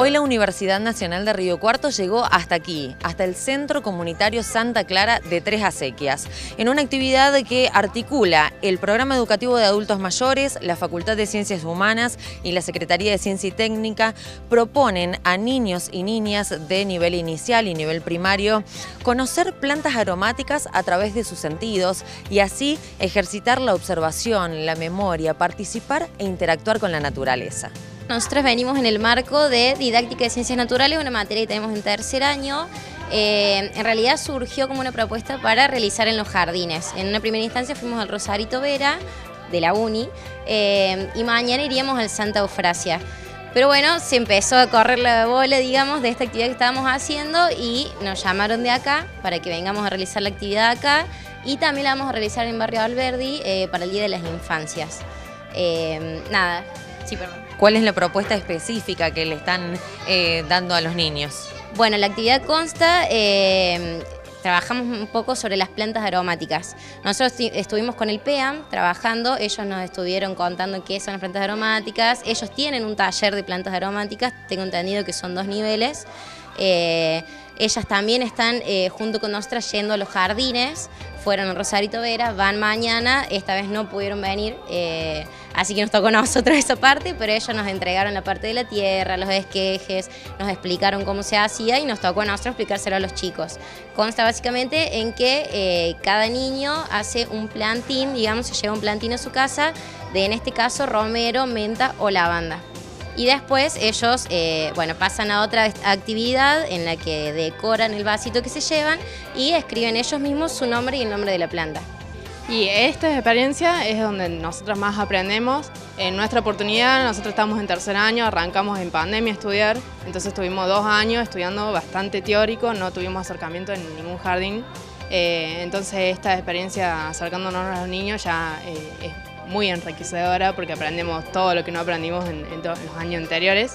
Hoy la Universidad Nacional de Río Cuarto llegó hasta aquí, hasta el Centro Comunitario Santa Clara de Tres Acequias, en una actividad que articula el Programa Educativo de Adultos Mayores, la Facultad de Ciencias Humanas y la Secretaría de Ciencia y Técnica. Proponen a niños y niñas de nivel inicial y nivel primario conocer plantas aromáticas a través de sus sentidos y así ejercitar la observación, la memoria, participar e interactuar con la naturaleza. Nosotros venimos en el marco de Didáctica de Ciencias Naturales, una materia que tenemos en tercer año. En realidad surgió como una propuesta para realizar en los jardines. En una primera instancia fuimos al Rosarito Vera, de la UNI, y mañana iríamos al Santa Eufrasia. Pero bueno, se empezó a correr la bola, digamos, de esta actividad que estábamos haciendo y nos llamaron de acá para que vengamos a realizar la actividad acá y también la vamos a realizar en Barrio Alberdi para el Día de las Infancias. Nada, sí, perdón. ¿Cuál es la propuesta específica que le están dando a los niños? Bueno, la actividad consta, trabajamos un poco sobre las plantas aromáticas. Nosotros estuvimos con el PEAM trabajando, ellos nos estuvieron contando qué son las plantas aromáticas. Ellos tienen un taller de plantas aromáticas, tengo entendido que son 2 niveles. Ellas también están junto con nosotras yendo a los jardines, fueron a Rosarito Vera, van mañana, esta vez no pudieron venir, así que nos tocó a nosotros esa parte, pero ellos nos entregaron la parte de la tierra, los esquejes, nos explicaron cómo se hacía y nos tocó a nosotros explicárselo a los chicos. Consta básicamente en que cada niño hace un plantín, digamos, se lleva un plantín a su casa, de en este caso romero, menta o lavanda. Y después ellos pasan a otra actividad en la que decoran el vasito que se llevan y escriben ellos mismos su nombre y el nombre de la planta. Y esta experiencia es donde nosotros más aprendemos. En nuestra oportunidad, nosotros estamos en tercer año, arrancamos en pandemia a estudiar, entonces tuvimos 2 años estudiando bastante teórico, no tuvimos acercamiento en ningún jardín. Entonces esta experiencia acercándonos a los niños ya es muy enriquecedora porque aprendemos todo lo que no aprendimos en los años anteriores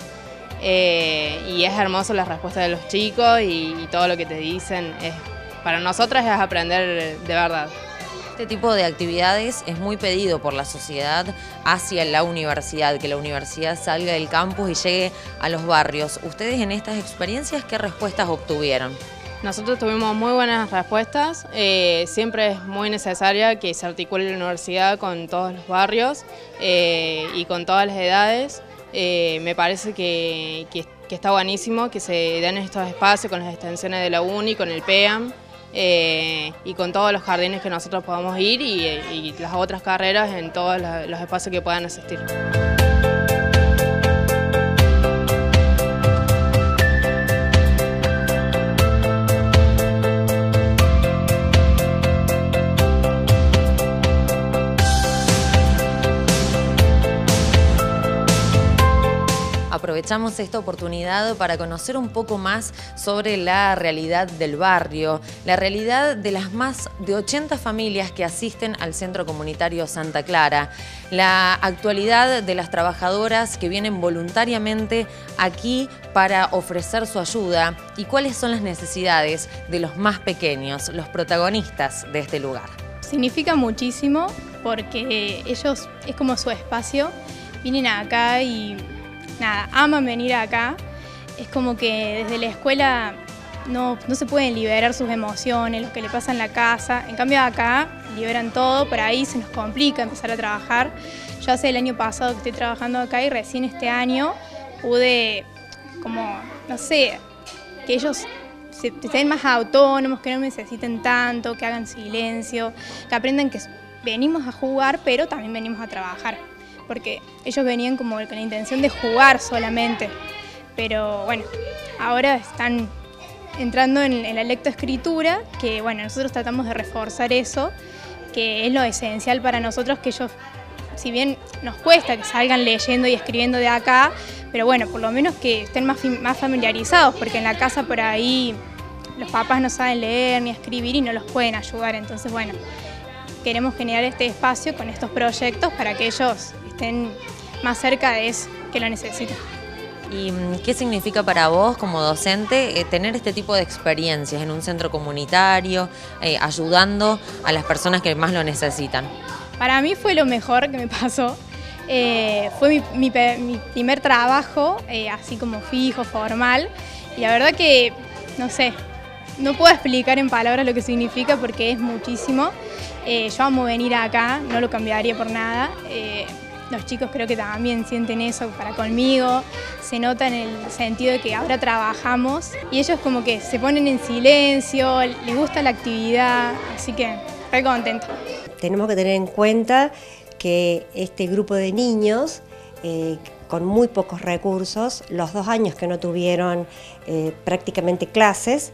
y es hermoso la respuesta de los chicos y todo lo que te dicen. Para nosotras es aprender de verdad. Este tipo de actividades es muy pedido por la sociedad hacia la universidad, que la universidad salga del campus y llegue a los barrios. ¿Ustedes en estas experiencias qué respuestas obtuvieron? Nosotros tuvimos muy buenas respuestas, siempre es muy necesaria que se articule la universidad con todos los barrios y con todas las edades. Me parece que está buenísimo que se den estos espacios con las extensiones de la UNI, con el PEAM y con todos los jardines que nosotros podamos ir y las otras carreras en todos los espacios que puedan asistir. Aprovechamos esta oportunidad para conocer un poco más sobre la realidad del barrio, la realidad de las más de 80 familias que asisten al Centro Comunitario Santa Clara, la actualidad de las trabajadoras que vienen voluntariamente aquí para ofrecer su ayuda y cuáles son las necesidades de los más pequeños, los protagonistas de este lugar. Significa muchísimo porque ellos es como su espacio, vienen acá y nada, aman venir acá. Es como que desde la escuela no se pueden liberar sus emociones, lo que le pasa en la casa. En cambio acá liberan todo, por ahí se nos complica empezar a trabajar. Yo hace el año pasado que estoy trabajando acá y recién este año pude, como, no sé, que ellos estén más autónomos, que no necesiten tanto, que hagan silencio, que aprendan que venimos a jugar, pero también venimos a trabajar. Porque ellos venían como con la intención de jugar solamente, pero bueno, ahora están entrando en la lectoescritura, que bueno, nosotros tratamos de reforzar eso, que es lo esencial para nosotros, que ellos, si bien nos cuesta que salgan leyendo y escribiendo de acá, pero bueno, por lo menos que estén más familiarizados, porque en la casa por ahí los papás no saben leer ni escribir y no los pueden ayudar, entonces bueno, queremos generar este espacio con estos proyectos para que ellos estén más cerca de eso que lo necesitan. ¿Y qué significa para vos como docente tener este tipo de experiencias en un centro comunitario, ayudando a las personas que más lo necesitan? Para mí fue lo mejor que me pasó. Fue mi primer trabajo, así como fijo, formal, y la verdad que, no sé, no puedo explicar en palabras lo que significa porque es muchísimo. Yo amo venir acá, no lo cambiaría por nada. Los chicos creo que también sienten eso para conmigo, se nota en el sentido de que ahora trabajamos y ellos como que se ponen en silencio, les gusta la actividad, así que estoy contenta. Tenemos que tener en cuenta que este grupo de niños con muy pocos recursos, los 2 años que no tuvieron prácticamente clases,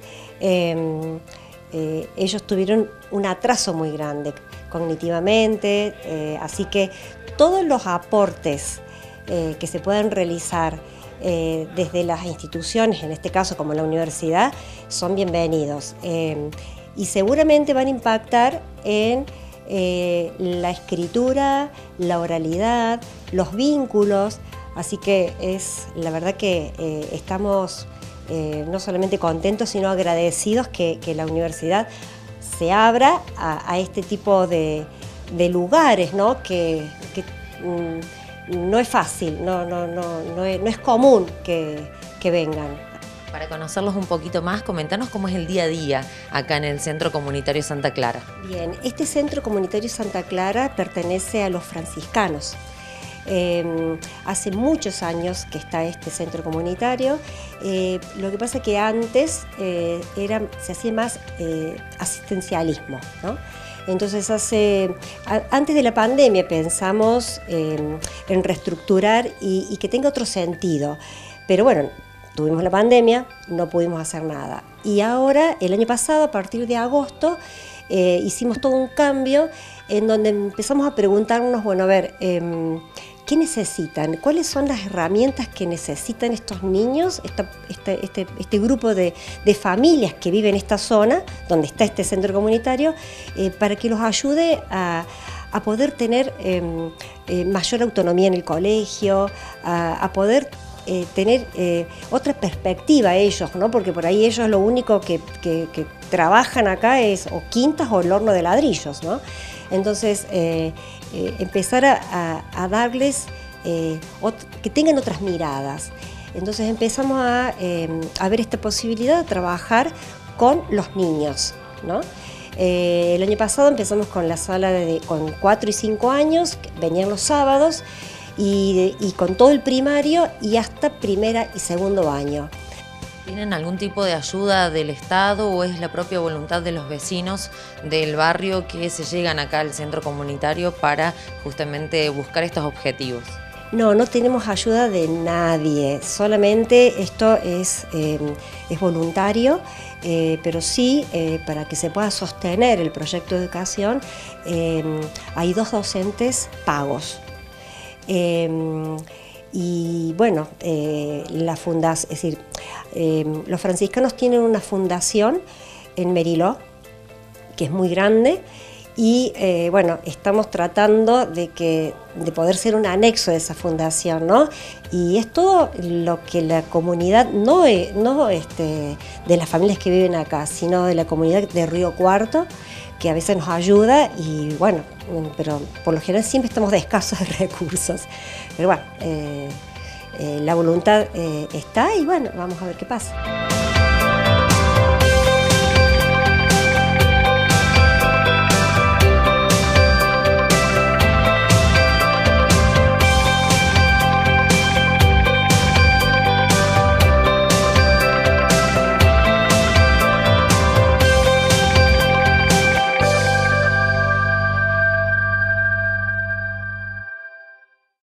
ellos tuvieron un atraso muy grande cognitivamente, así que todos los aportes que se puedan realizar desde las instituciones, en este caso como la universidad, son bienvenidos y seguramente van a impactar en la escritura, la oralidad, los vínculos, así que es la verdad que estamos no solamente contentos sino agradecidos que la universidad se abra a este tipo de lugares, ¿no? Que no es fácil, no es común que vengan. Para conocerlos un poquito más, comentanos cómo es el día a día acá en el Centro Comunitario Santa Clara. Bien, este Centro Comunitario Santa Clara pertenece a los franciscanos. Hace muchos años que está este centro comunitario, lo que pasa es que antes se hacía más asistencialismo, ¿no? Entonces antes de la pandemia pensamos en reestructurar y que tenga otro sentido, pero bueno, tuvimos la pandemia, no pudimos hacer nada. Y ahora, el año pasado, a partir de agosto, hicimos todo un cambio en donde empezamos a preguntarnos, bueno, a ver, ¿qué necesitan? ¿Cuáles son las herramientas que necesitan estos niños, este grupo de familias que viven en esta zona, donde está este centro comunitario, para que los ayude a poder tener mayor autonomía en el colegio, a poder tener otra perspectiva ellos, ¿no? Porque por ahí ellos lo único que trabajan acá es o quintas o el horno de ladrillos, ¿no? Entonces, empezar a darles, que tengan otras miradas. Entonces empezamos a ver esta posibilidad de trabajar con los niños, ¿no? El año pasado empezamos con la sala con 4 y 5 años, venían los sábados, y con todo el primario y hasta primera y segundo año. ¿Tienen algún tipo de ayuda del Estado o es la propia voluntad de los vecinos del barrio que se llegan acá al centro comunitario para justamente buscar estos objetivos? No tenemos ayuda de nadie, solamente esto es voluntario, pero sí, para que se pueda sostener el proyecto de educación, hay 2 docentes pagos. Y bueno, la fundación, es decir, los franciscanos tienen una fundación en Meriló, que es muy grande, y bueno, estamos tratando de poder ser un anexo de esa fundación, ¿no? Y es todo lo que la comunidad, no de las familias que viven acá, sino de la comunidad de Río Cuarto, que a veces nos ayuda y bueno, pero por lo general siempre estamos de escasos de recursos. Pero bueno, la voluntad está y bueno, vamos a ver qué pasa.